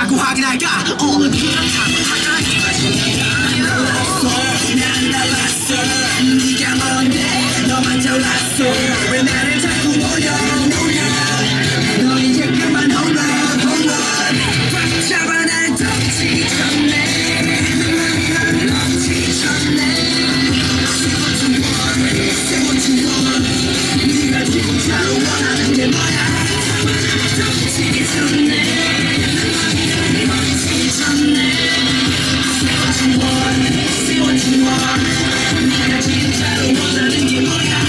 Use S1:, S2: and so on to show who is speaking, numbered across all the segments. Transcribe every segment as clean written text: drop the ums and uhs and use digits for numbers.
S1: 자꾸 확인할까 그렇다고 할까 난 달랐어 네가 뭔데 너만 잘났어 왜 나를 자꾸 노려 너 이제 그만 홈런 꽉 잡아 날 덮치기 전에 덮치기 전에 네가 진짜로 원하는 게 뭐야 덮치기 전에 덮치기 전에 Say what you want 네가 진짜로 원하는 게 뭐야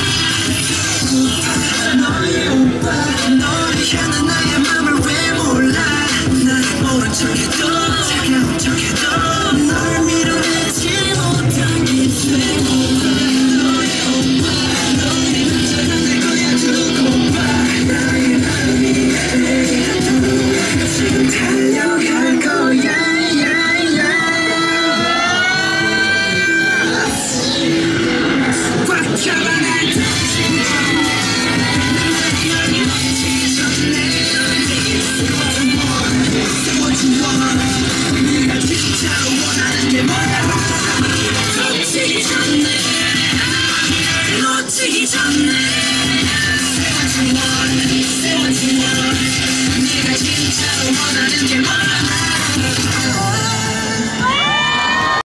S1: 너의 오빠 너를 향한 나의 맘을 왜 몰라 나를 모른 척해도 차가운 척해도 널 밀어내지 못한 기분 너의 오빠 너의 남자가 될 거야 두고 봐 나의 마음이 지금 달려갈 거야 꽉 잡아 날 덮치기 전에 Say what you want 네가 진짜로 원하는 게 뭐야 놓치기 전에 놓치기 전에 Say what you want Say what you want 네가 진짜로 원하는 게 뭐야